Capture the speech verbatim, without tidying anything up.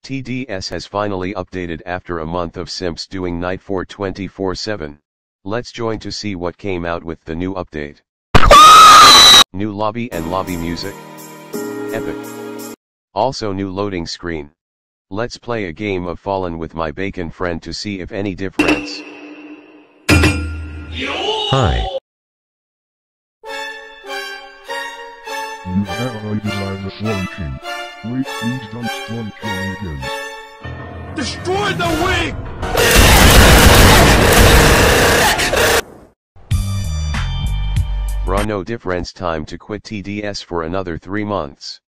T D S has finally updated after a month of simps doing night for twenty-four seven. Let's join to see what came out with the new update. New lobby and lobby music. Epic. Also new loading screen. Let's play a game of Fallen with my bacon friend to see if any difference. Hi. You have I design the slum king. Wait, please don't slum kill me again. Destroy the wing! Bruh, no difference, time to quit T D S for another three months.